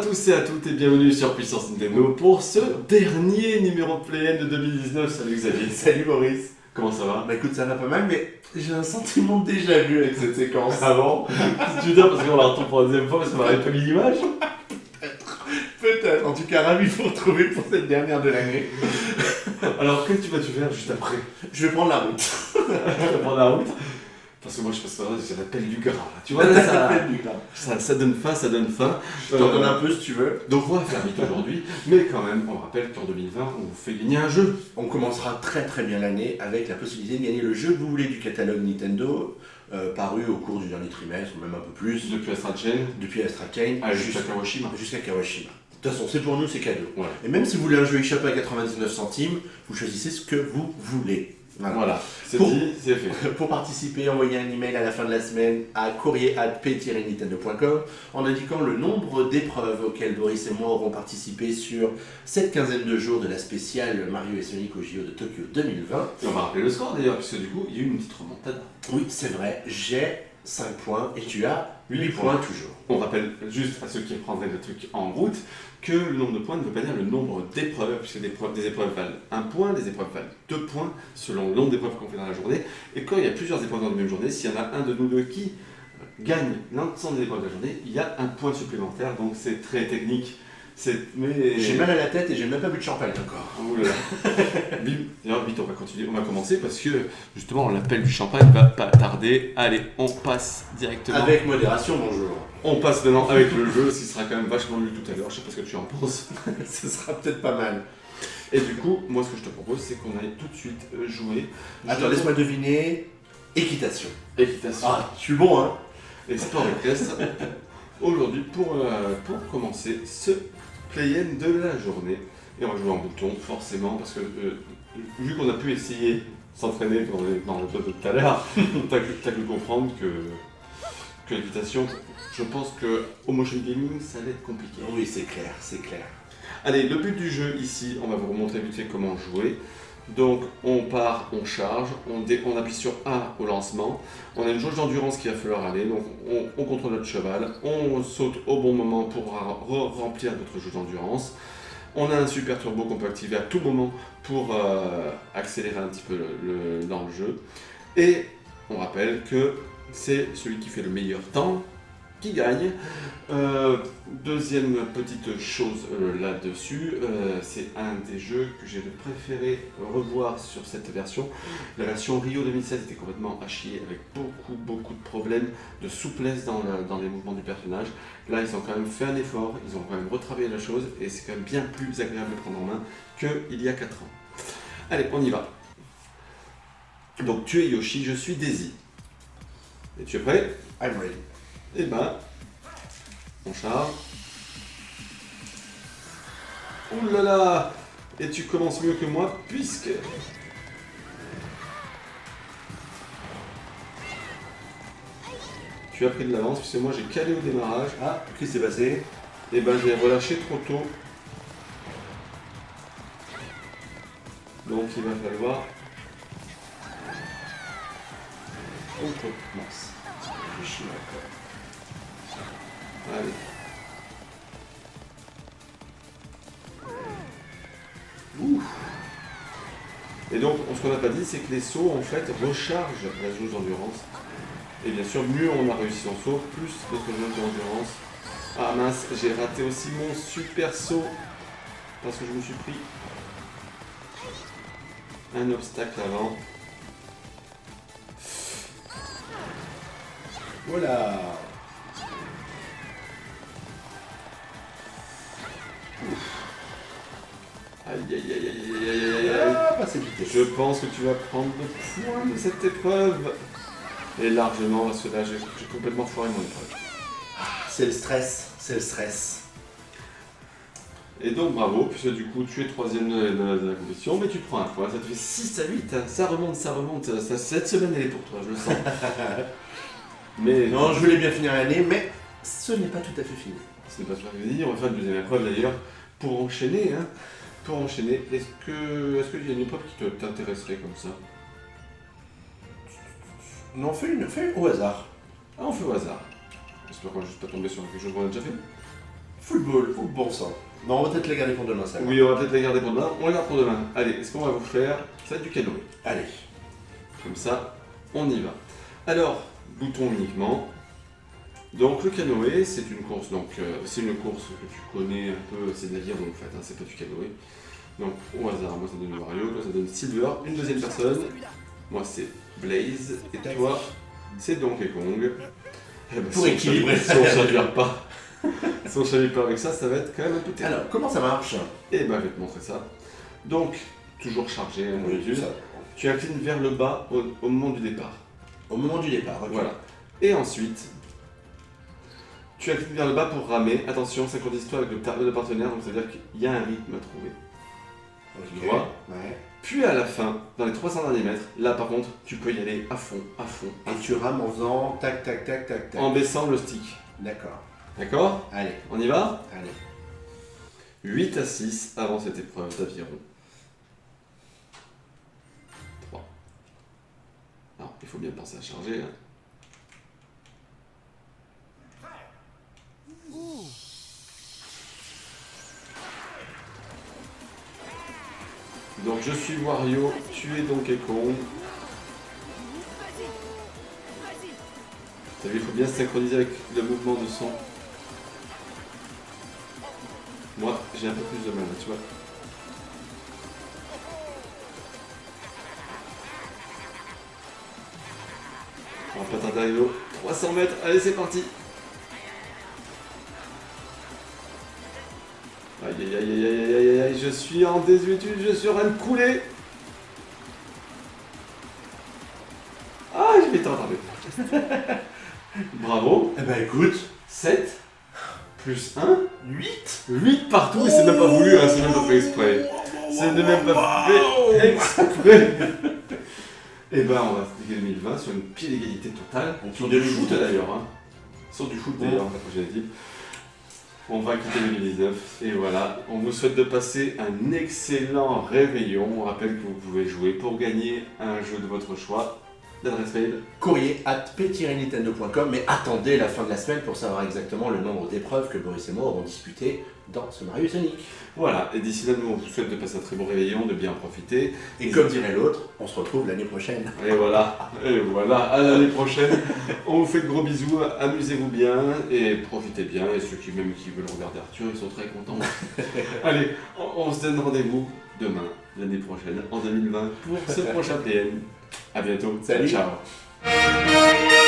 tous et à toutes et bienvenue sur Puissance Nintendo pour ce dernier numéro de Play de 2019. Salut Xavier. Salut Maurice. Comment ça va? Bah écoute, ça va pas mal, mais j'ai un sentiment de déjà vu avec cette séquence. Ah bon? Qu'est-ce que tu veux dire parce qu'on la retrouve pour la deuxième fois parce qu'on m'a pas mis l'image? Peut-être, en tout cas ravi de vous retrouver pour cette dernière de l'année. Alors qu'est-ce que tu vas faire juste après? Je vais prendre la route. Tu vas prendre la route? Parce que moi je pense que c'est la pelle du gras là. Tu vois, ça donne faim, ça donne faim. Je t'en donne un peu si tu veux. Donc on va faire vite aujourd'hui, mais quand même, on rappelle qu'en 2020, on vous fait gagner un jeu. On commencera très bien l'année avec la possibilité de gagner le jeu que vous voulez du catalogue Nintendo, paru au cours du dernier trimestre, ou même un peu plus. Depuis Astral Chain. Depuis Astral Chain. Jusqu'à Kawashima. Jusqu'à Kawashima. De toute façon, c'est pour nous, c'est cadeau. Ouais. Et même si vous voulez un jeu eShop à 99 centimes, vous choisissez ce que vous voulez. Voilà, c'est dit, c'est fait. Pour participer, envoyez un email à la fin de la semaine à courrier@p-nintendo.com en indiquant le nombre d'épreuves auxquelles Boris et moi aurons participé sur cette quinzaine de jours de la spéciale Mario et Sonic au JO de Tokyo 2020. Et on va rappeler le score d'ailleurs, puisque du coup, il y a eu une petite remontada. Oui, c'est vrai, j'ai 5 points et tu as 8 points toujours. On rappelle juste à ceux qui prendraient le truc en route que le nombre de points ne veut pas dire le nombre d'épreuves, puisque des épreuves valent 1 point, des épreuves valent 2 points, selon le nombre d'épreuves qu'on fait dans la journée. Et quand il y a plusieurs épreuves dans la même journée, s'il y en a un de nous deux qui gagne l'ensemble des épreuves de la journée, il y a un point supplémentaire, donc c'est très technique. Mais... J'ai mal à la tête et j'ai même pas bu de champagne encore. Oh là là. D'ailleurs, vite, on va continuer, on va commencer parce que justement l'appel du champagne va pas tarder. Allez, on passe directement. Avec modération, bonjour. On passe maintenant avec le jeu, ce qui sera quand même vachement mieux tout à l'heure. Je sais pas ce que tu en penses. Ce sera peut-être pas mal. Et du coup, moi ce que je te propose, c'est qu'on aille tout de suite jouer. Attends, laisse-moi deviner. Équitation. Équitation. Ah, je suis bon, hein. Et sport équestre. Aujourd'hui, pour commencer ce play-in de la journée. Et on va jouer en bouton, forcément, parce que vu qu'on a pu essayer s'entraîner dans le jeu de tout à l'heure, t'as pu comprendre que l'équitation, je pense qu'au motion gaming, ça va être compliqué. Oui, c'est clair, c'est clair. Allez, le but du jeu ici, on va vous montrer vite fait comment jouer. Donc on part, on charge, on appuie sur A au lancement, on a une jauge d'endurance qu'il va falloir aller, donc on contrôle notre cheval, on saute au bon moment pour remplir notre jauge d'endurance. On a un super turbo qu'on peut activer à tout moment pour accélérer un petit peu dans le jeu. Et on rappelle que c'est celui qui fait le meilleur temps qui gagne. Deuxième petite chose là-dessus, c'est un des jeux que j'ai préféré revoir sur cette version. La version Rio 2016 était complètement à chier avec beaucoup de problèmes de souplesse dans les mouvements du personnage. Là, ils ont quand même fait un effort, ils ont quand même retravaillé la chose et c'est quand même bien plus agréable de prendre en main qu'il y a 4 ans. Allez, on y va. Donc tu es Yoshi, je suis Daisy. Et tu es prêt? I'm ready. Et ben, on charge. Ouh là là! Et tu commences mieux que moi puisque... Tu as pris de l'avance puisque moi j'ai calé au démarrage. Ah, qu'est-ce qui s'est passé? Et ben j'ai relâché trop tôt. Donc il va falloir... Oh, mince. Je chie encore. Allez. Ouh. Et donc, ce qu'on n'a pas dit, c'est que les sauts, en fait, rechargent la jauge d'endurance. Et bien sûr, mieux on a réussi en saut, plus notre jauge d'endurance. Ah mince, j'ai raté aussi mon super saut. Parce que je me suis pris un obstacle avant. Voilà. Aïe aïe aïe aïe aïe aïe aïe aïe. Ah, passez vite. Je pense que tu vas prendre le point de cette épreuve. Et largement, parce que là, j'ai complètement foiré mon épreuve. C'est le stress, c'est le stress. Et donc bravo, puisque du coup tu es 3ème de la compétition, mais tu prends un point, ça te fait 6 à 8, hein. Ça remonte, cette semaine elle est pour toi, je le sens. Mais Non, je voulais bien finir l'année, mais ce n'est pas tout à fait fini. ce n'est pas ce que je veux dire, on va faire une deuxième épreuve d'ailleurs, pour enchaîner, hein. Pour enchaîner, est-ce qu'il y a une épreuve qui t'intéresserait comme ça? Non, fais une au hasard. Ah, on fait au hasard. J'espère qu'on va juste pas tomber sur quelque chose qu'on a déjà fait. Football, ou bon sang. Non, on va peut-être les garder pour demain, ça. Oui, on va peut-être les garder pour demain. On les garde pour demain. Allez, est-ce qu'on va vous faire? Ça va être du canoë. Allez. Comme ça, on y va. Alors, bouton uniquement. Donc le canoë, c'est une course, c'est une course que tu connais un peu, c'est de l'aviron en fait, c'est pas du canoë. Donc au hasard, moi ça donne Mario, toi ça donne Silver, une deuxième personne, moi c'est Blaze, et toi c'est Donkey Kong. Eh ben, Pour équilibrer. Si on chavire pas, si on chavire pas avec ça, ça va être quand même un peu terrible. Alors, comment ça marche? Et ben je vais te montrer ça. Donc, toujours chargé, hein, d'habitude. ça. Tu inclines vers le bas au moment du départ. Au moment du départ, ok. Voilà. Et ensuite, tu inclines vers le bas pour ramer. Attention, synchronise-toi avec le partenaire, donc ça veut dire qu'il y a un rythme à trouver. Ok. Tu vois? Ouais. Puis à la fin, dans les 300 derniers mètres, là par contre, tu peux y aller à fond, à fond. Et tu rames en faisant tac, tac, tac, tac, tac. En baissant le stick. D'accord. D'accord? Allez, On y va? allez. 8 à 6 avant cette épreuve d'aviron. 3. Alors, il faut bien penser à charger. Hein. Donc je suis Wario, tu es Donkey Kong. T'as vu, il faut bien se synchroniser avec le mouvement de son. Moi, j'ai un peu plus de mal, tu vois. On va pas tarder à aller au 300 mètres, allez c'est parti. Aïe aïe aïe aïe aïe aïe aïe aïe, je suis en désuétude, je suis en train de couler. Ah, je vais t'entendre. Bravo. Eh ben écoute, 7 plus 1, 8. 8 partout, et c'est même pas voulu, hein, c'est même pas fait exprès. C'est même pas fait exprès. Et ben on va se dégager 2020 sur une pied d'égalité totale. Sur du foot d'ailleurs. Hein. Sur du foot d'ailleurs, la prochaine équipe. On va quitter 2019 et voilà, on vous souhaite de passer un excellent réveillon. On rappelle que vous pouvez jouer pour gagner un jeu de votre choix. L'adresse mail courrier@p-nintendo.com, mais attendez la fin de la semaine pour savoir exactement le nombre d'épreuves que Boris et moi aurons disputées dans ce Mario Sonic. Voilà, et d'ici là, nous on vous souhaite de passer un très bon réveillon, de bien en profiter. Et comme dirait l'autre, on se retrouve l'année prochaine. Et voilà, à l'année prochaine. On vous fait de gros bisous, amusez-vous bien et profitez bien. Et ceux qui même qui veulent regarder Arthur, ils sont très contents. Allez, on se donne rendez-vous demain, l'année prochaine, en 2020, pour ce prochain PN. À bientôt. Salut. Ciao.